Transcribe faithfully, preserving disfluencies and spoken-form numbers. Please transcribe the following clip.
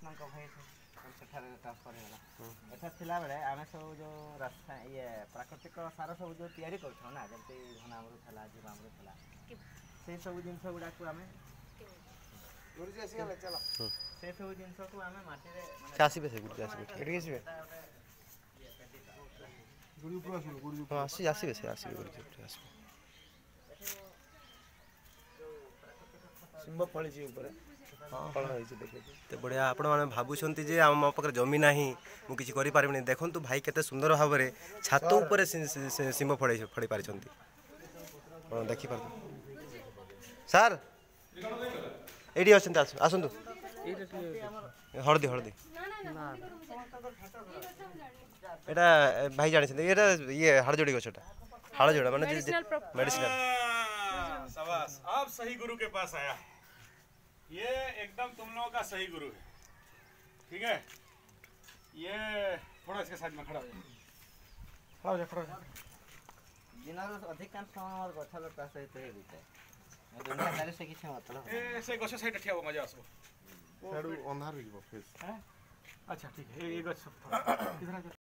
कृष्ण भाई सेठार ट्रांसफर होगा एठा थिला बेले आमे सब जो रास्ता ये प्राकृतिक सार सब जो तैयारी करथौ ना जंते घनामृत थला जीवामृत थला से सब जिंस गुडा को आमे गुरुजी आसी गले चलो से सब जिंस को आमे माटी रे माने आसीबे से गुरुजी आसीबे एठी आसीबे गुरुजी ऊपर आसो गुरुजी हां आसी आसीबे से आसीबे गुरुजी ऊपर आसीबे सिंह फळी जी ऊपर फळ होई देखे ते बढ़िया आपण माने भाबुछंती जे हम पकर जमी नाही मु किछि करि पारिबनी देखंतु भाई केते सुंदर भाबरे छात ऊपर सिंह फड़े फड़ी पारिछंती आपण देखि पार सर एडी अछंती आसंतु हळदी हळदी एटा भाई जानि छथि एटा ये हळजोडी गछटा हळजोडा माने मेडिसिनल शाबाश आप सही गुरु के पास आया ये एकदम तुम लोगों का सही गुरु है ठीक है ये थोड़ा इसके साइड में खड़ा हो जाए खड़ा हो जाए खड़ा हो जाए जिनार अधिकांश समय और गछ लता सहित हे बिताय दुनिया दारे से किछ मतलब ए से गछ साइड ठिया हो मजा आसो साडू अंधार हो फेस अच्छा ठीक है ये गछ सब इधर